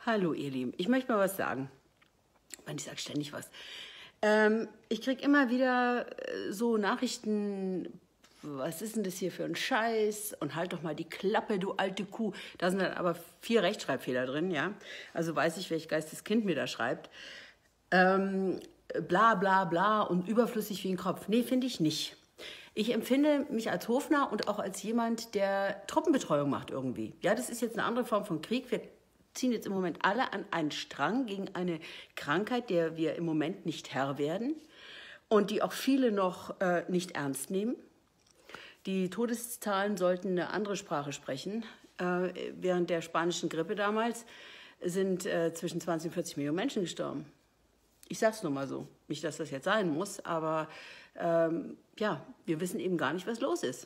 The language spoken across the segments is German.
Hallo ihr Lieben, ich möchte mal was sagen. Man, ich sage ständig was. Ich kriege immer wieder so Nachrichten, was ist denn das hier für ein Scheiß? Und halt doch mal die Klappe, du alte Kuh. Da sind dann aber 4 Rechtschreibfehler drin, ja. Also weiß ich, welch geistes Kind mir da schreibt. Bla bla bla und überflüssig wie ein Kopf. Nee, finde ich nicht. Ich empfinde mich als Hofner und auch als jemand, der Truppenbetreuung macht irgendwie. Ja, das ist jetzt eine andere Form von Krieg. Wir ziehen jetzt im Moment alle an einen Strang gegen eine Krankheit, der wir im Moment nicht Herr werden und die auch viele noch nicht ernst nehmen. Die Todeszahlen sollten eine andere Sprache sprechen. Während der spanischen Grippe damals sind zwischen 20 und 40 Millionen Menschen gestorben. Ich sag's nur mal so. Nicht, dass das jetzt sein muss, aber ja, wir wissen eben gar nicht, was los ist.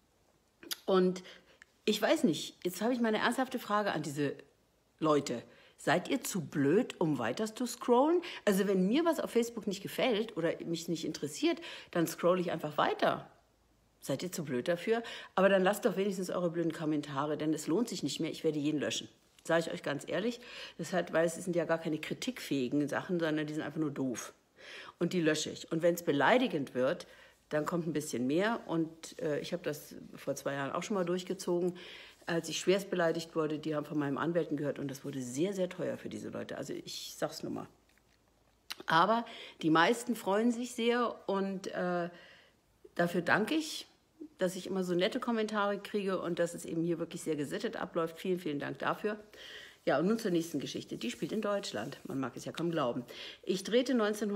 Und ich weiß nicht, jetzt habe ich mal eine ernsthafte Frage an diese Leute. Seid ihr zu blöd, um weiter zu scrollen? Also wenn mir was auf Facebook nicht gefällt oder mich nicht interessiert, dann scrolle ich einfach weiter. Seid ihr zu blöd dafür? Aber dann lasst doch wenigstens eure blöden Kommentare, denn es lohnt sich nicht mehr. Ich werde jeden löschen. Sage ich euch ganz ehrlich. Das halt, weil es sind ja gar keine kritikfähigen Sachen, sondern die sind einfach nur doof. Und die lösche ich. Und wenn es beleidigend wird, dann kommt ein bisschen mehr. Und ich habe das vor 2 Jahren auch schon mal durchgezogen. Als ich schwerst beleidigt wurde, die haben von meinem Anwälten gehört und das wurde sehr, sehr teuer für diese Leute. Also ich sag's nur mal. Aber die meisten freuen sich sehr und dafür danke ich, dass ich immer so nette Kommentare kriege und dass es eben hier wirklich sehr gesittet abläuft. Vielen, vielen Dank dafür. Ja, und nun zur nächsten Geschichte. Die spielt in Deutschland. Man mag es ja kaum glauben. Ich drehte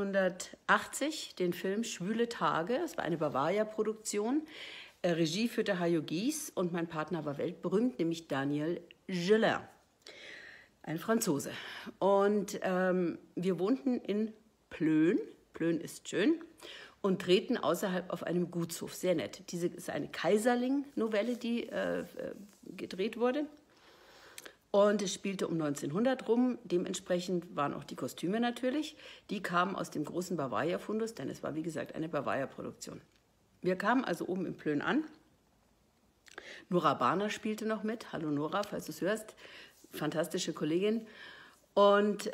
1980 den Film Schwüle Tage. Es war eine Bavaria-Produktion. Regie führte Hajo Gies und mein Partner war weltberühmt, nämlich Daniel Gellin, ein Franzose. Und wir wohnten in Plön, Plön ist schön, und drehten außerhalb auf einem Gutshof, sehr nett. Diese ist eine Kaiserling-Novelle, die gedreht wurde. Und es spielte um 1900 rum, dementsprechend waren auch die Kostüme natürlich. Die kamen aus dem großen Bavaria-Fundus, denn es war wie gesagt eine Bavaria-Produktion. Wir kamen also oben in Plön an. Nora Bahner spielte noch mit. Hallo Nora, falls du es hörst. Fantastische Kollegin. Und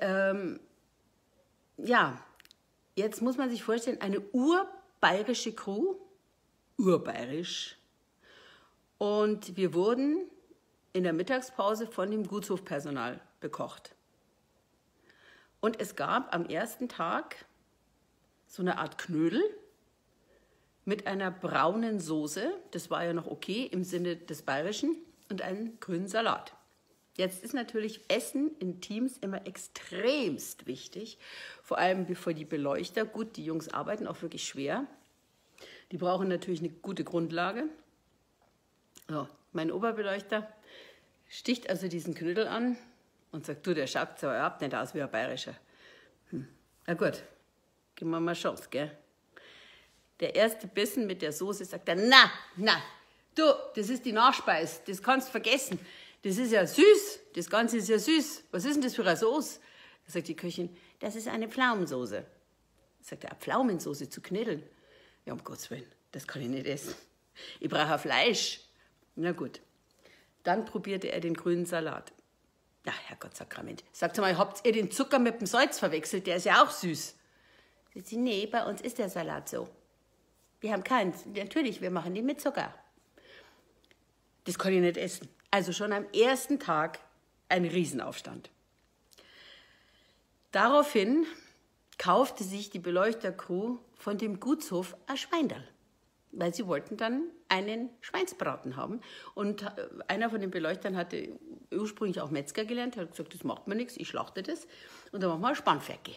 ja, jetzt muss man sich vorstellen, eine urbayerische Crew. Urbayerisch. Und wir wurden in der Mittagspause von dem Gutshofpersonal bekocht. Und es gab am ersten Tag so eine Art Knödel mit einer braunen Soße, das war ja noch okay im Sinne des Bayerischen, und einen grünen Salat. Jetzt ist natürlich Essen in Teams immer extremst wichtig, vor allem für die Beleuchter. Gut, die Jungs arbeiten auch wirklich schwer. Die brauchen natürlich eine gute Grundlage. So, mein Oberbeleuchter sticht also diesen Knödel an und sagt, du, der schaut zwar überhaupt nicht aus wie ein Bayerischer. Na gut, geben wir mal Chance, gell? Der erste Bissen mit der Soße sagt er, na, du, das ist die Nachspeise, das kannst du vergessen. Das ist ja süß, das Ganze ist ja süß. Was ist denn das für eine Soße? Da sagt die Köchin, das ist eine Pflaumensoße. Sagt er, eine Pflaumensoße zu knödeln? Ja, um Gottes Willen, das kann ich nicht essen. Ich brauche Fleisch. Na gut, dann probierte er den grünen Salat. Ja, Herrgottsakrament. Sagt mal, habt ihr den Zucker mit dem Salz verwechselt? Der ist ja auch süß. Sagt sie, nee, bei uns ist der Salat so. Wir haben keinen. Natürlich, wir machen den mit Zucker. Das kann ich nicht essen. Also schon am ersten Tag ein Riesenaufstand. Daraufhin kaufte sich die Beleuchtercrew von dem Gutshof ein Schweindal, weil sie wollten dann einen Schweinsbraten haben. Und einer von den Beleuchtern hatte ursprünglich auch Metzger gelernt, hat gesagt, das macht mir nichts, ich schlachte das und dann machen wir ein Spannferkel.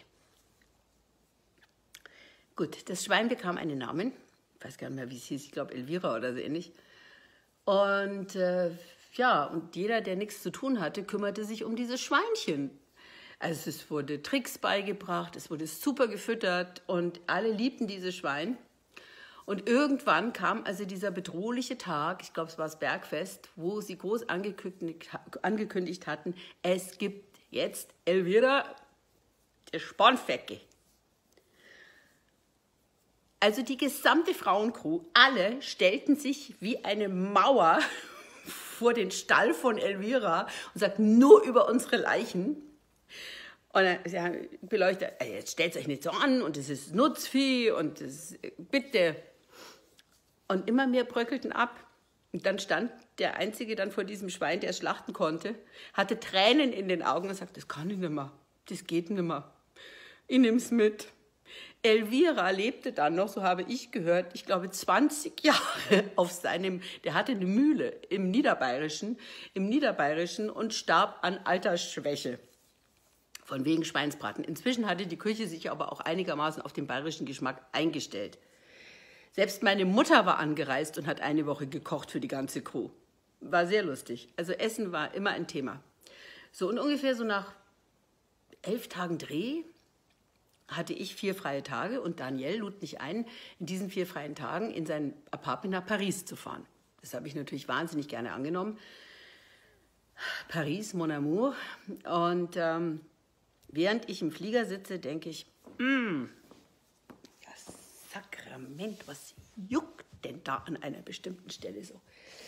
Gut, das Schwein bekam einen Namen. Ich weiß gar nicht mehr, wie es hieß, ich glaube Elvira oder so ähnlich. Und ja, und jeder, der nichts zu tun hatte, kümmerte sich um dieses Schweinchen. Also es wurde Tricks beigebracht, es wurde super gefüttert und alle liebten dieses Schwein. Und irgendwann kam also dieser bedrohliche Tag, ich glaube es war das Bergfest, wo sie groß angekündigt hatten, es gibt jetzt Elvira, der Spannfecke. Also die gesamte Frauencrew, alle stellten sich wie eine Mauer vor den Stall von Elvira und sagten, nur über unsere Leichen. Und dann ja, beleuchtet, jetzt stellt euch nicht so an und es ist Nutzvieh und das, bitte. Und immer mehr bröckelten ab. Und dann stand der Einzige dann vor diesem Schwein, der es schlachten konnte, hatte Tränen in den Augen und sagte, das kann ich nicht mehr, das geht nicht mehr. Ich nehm's mit. Elvira lebte dann noch, so habe ich gehört, ich glaube 20 Jahre auf seinem, der hatte eine Mühle im Niederbayerischen und starb an Altersschwäche. Von wegen Schweinsbraten. Inzwischen hatte die Küche sich aber auch einigermaßen auf den bayerischen Geschmack eingestellt. Selbst meine Mutter war angereist und hat eine Woche gekocht für die ganze Crew. War sehr lustig. Also Essen war immer ein Thema. So und ungefähr so nach 11 Tagen Dreh hatte ich 4 freie Tage und Daniel lud mich ein, in diesen 4 freien Tagen in sein Apartment nach Paris zu fahren. Das habe ich natürlich wahnsinnig gerne angenommen. Paris, mon amour. Und während ich im Flieger sitze, denke ich, das Sakrament, was juckt denn da an einer bestimmten Stelle so?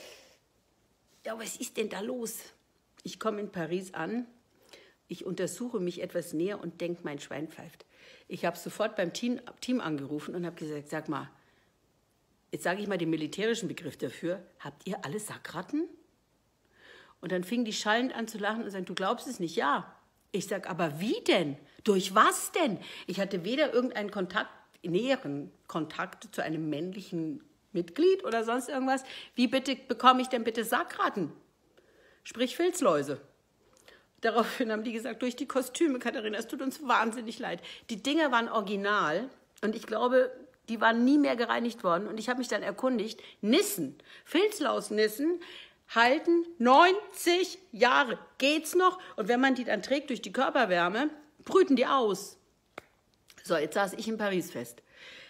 Ja, was ist denn da los? Ich komme in Paris an, ich untersuche mich etwas näher und denke, mein Schwein pfeift. Ich habe sofort beim Team angerufen und habe gesagt, sag mal, jetzt sage ich mal den militärischen Begriff dafür, habt ihr alle Sackratten? Und dann fingen die schallend an zu lachen und sagen, du glaubst es nicht? Ja. Ich sage, aber wie denn? Durch was denn? Ich hatte weder irgendeinen näheren Kontakt zu einem männlichen Mitglied oder sonst irgendwas. Wie bitte bekomme ich denn bitte Sackratten? Sprich Filzläuse. Daraufhin haben die gesagt, durch die Kostüme, Katharina, es tut uns wahnsinnig leid. Die Dinger waren original und ich glaube, die waren nie mehr gereinigt worden. Und ich habe mich dann erkundigt, Nissen, Filzlausnissen halten 90 Jahre. Geht's noch? Und wenn man die dann trägt durch die Körperwärme, brüten die aus. So, jetzt saß ich in Paris fest.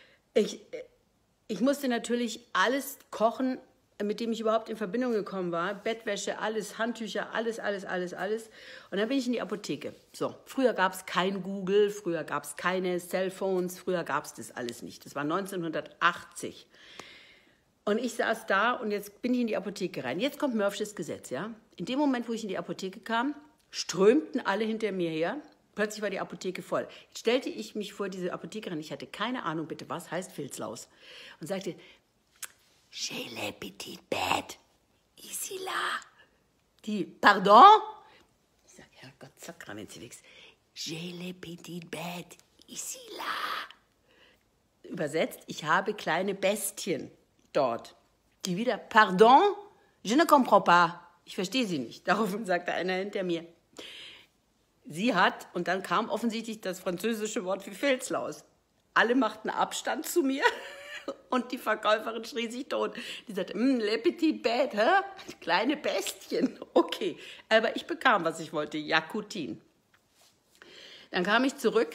Ich musste natürlich alles kochen, mit dem ich überhaupt in Verbindung gekommen war. Bettwäsche, alles, Handtücher, alles. Und dann bin ich in die Apotheke. So, früher gab es kein Google, früher gab es keine Cellphones, früher gab es das alles nicht. Das war 1980. Und ich saß da und jetzt bin ich in die Apotheke rein. Jetzt kommt Murphys Gesetz, ja. In dem Moment, wo ich in die Apotheke kam, strömten alle hinter mir her. Plötzlich war die Apotheke voll. Jetzt stellte ich mich vor diese Apothekerin, ich hatte keine Ahnung, bitte, was heißt Filzlaus? Und sagte, j'ai les petites bêtes, ici là. Die, pardon? Ich sage, Herrgott, Sakramentiwix, j'ai les petites bêtes, ici là. Übersetzt, ich habe kleine Bestien dort. Die wieder, pardon? Je ne comprends pas. Ich verstehe sie nicht. Daraufhin sagte einer hinter mir. Sie hat, und dann kam offensichtlich das französische Wort für Filzlaus. Alle machten Abstand zu mir und die Verkäuferin schrie sich tot. Die sagte, les petites bêtes, hä? Kleine Bestien. Okay, aber ich bekam, was ich wollte, Yakutin. Dann kam ich zurück.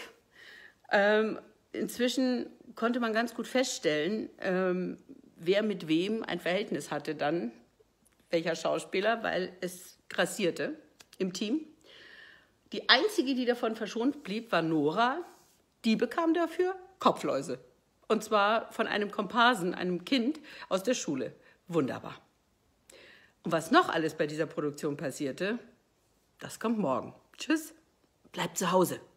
Inzwischen konnte man ganz gut feststellen, wer mit wem ein Verhältnis hatte dann, welcher Schauspieler, weil es grassierte im Team. Die einzige, die davon verschont blieb, war Nora. Die bekam dafür Kopfläuse. Und zwar von einem Komparsen, einem Kind aus der Schule. Wunderbar. Und was noch alles bei dieser Produktion passierte, das kommt morgen. Tschüss, bleibt zu Hause.